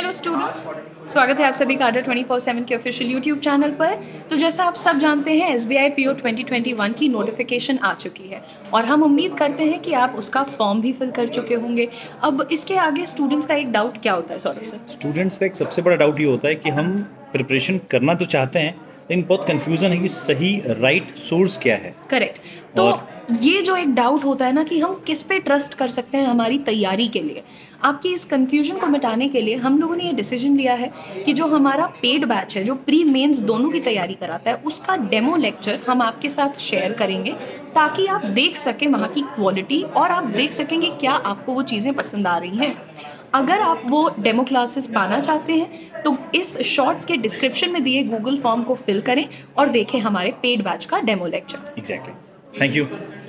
Hello students, स्वागत है आप सभी का आडा 24/7 के ऑफिशियल यूट्यूब चैनल पर। तो जैसा आप सब जानते हैं SBI PO 2021 की नोटिफिकेशन आ चुकी है और हम उम्मीद करते हैं कि आप उसका फॉर्म भी फिल कर चुके होंगे। अब इसके आगे स्टूडेंट्स का एक डाउट क्या होता है सौरभ सर? स्टूडेंट्स का एक सबसे बड़ा डाउट ये होता है कि हम प्रिपरेशन करना तो चाहते हैं, लेकिन बहुत कन्फ्यूज़न है कि सही राइट सोर्स क्या है। करेक्ट। तो और ये जो एक डाउट होता है ना कि हम किस पे ट्रस्ट कर सकते हैं हमारी तैयारी के लिए, आपकी इस कंफ्यूजन को मिटाने के लिए हम लोगों ने ये डिसीजन लिया है कि जो हमारा पेड बैच है, जो प्री मेंस दोनों की तैयारी कराता है, उसका डेमो लेक्चर हम आपके साथ शेयर करेंगे ताकि आप देख सकें वहाँ की क्वालिटी और आप देख सकेंगे क्या आपको वो चीज़ें पसंद आ रही हैं। अगर आप वो डेमो क्लासेस पाना चाहते हैं तो इस शॉर्ट्स के डिस्क्रिप्शन में दिए गूगल फॉर्म को फिल करें और देखें हमारे पेड बैच का demo lecture. Exactly. Thank you.